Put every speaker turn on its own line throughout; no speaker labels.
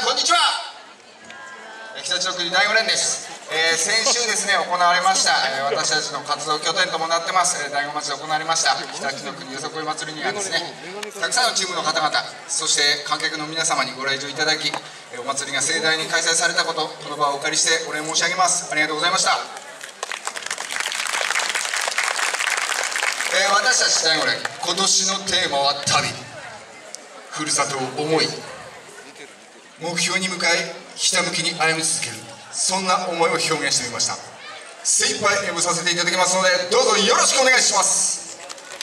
こんにちは。日立の国第5連です。先週ですね、行われました、私たちの活動拠点ともなってます、第5町で行われました日立の国よさこい祭りにはですね、たくさんのチームの方々、そして観客の皆様にご来場いただき、お祭りが盛大に開催されたこと、この場をお借りしてお礼申し上げます。ありがとうございました。私たち第5連、今年のテーマは旅、ふるさとを思い、目標に向かいひたむきに歩み続ける、そんな思いを表現してみました。精一杯演舞させていただきますので、どうぞよろしくお願いします。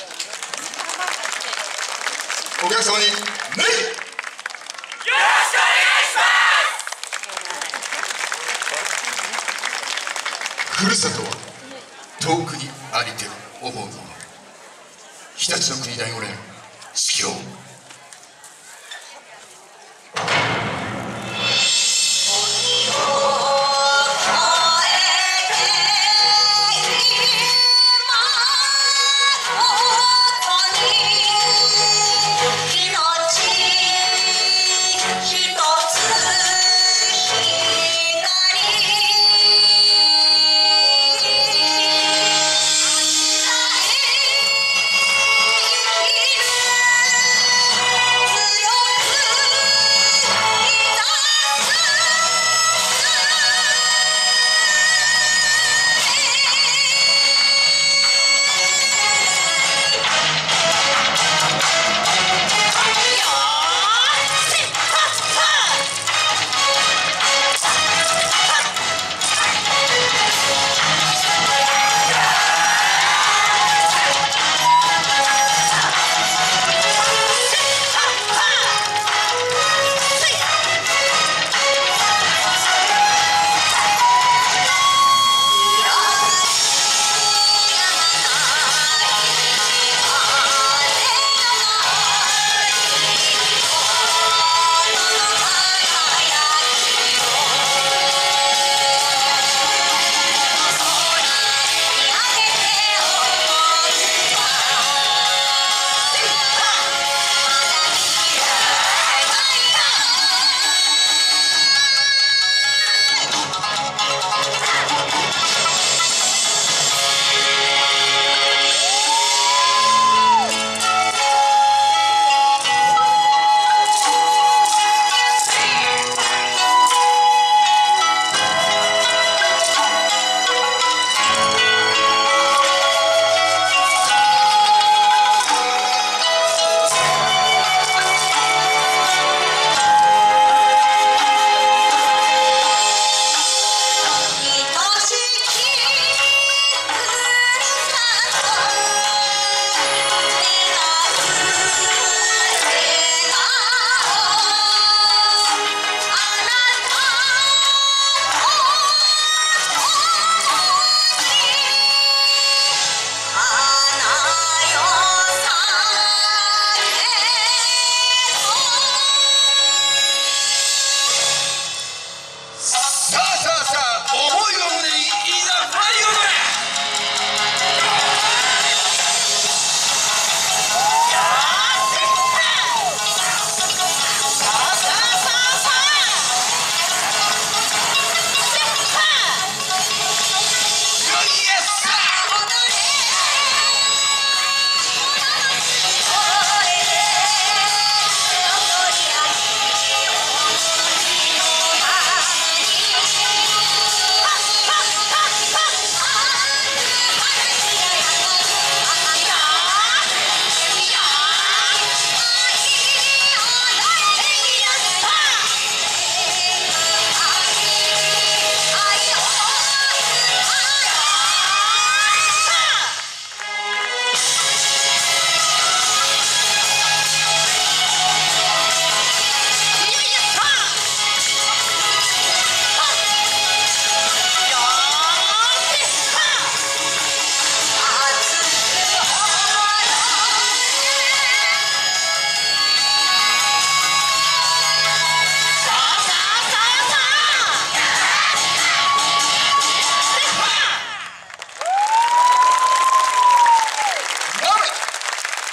お客様に礼。よろしくお願いします。ふるさとは遠くにありて思うもの。日立の国第5連指揮を。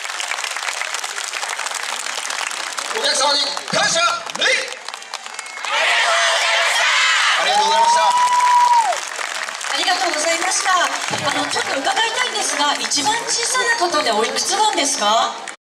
お客様に感謝礼。
ちょっと伺いたいんですが、一番小さな方でおいくつなんですか？